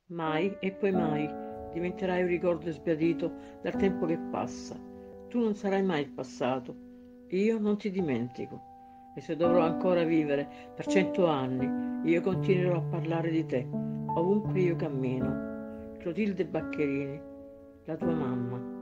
Mai e poi mai diventerai un ricordo sbiadito dal tempo che passa. Tu non sarai mai il passato. Io non ti dimentico. E se dovrò ancora vivere per 100 anni, io continuerò a parlare di te, ovunque io cammino. Clotilde Baccherini, la tua mamma.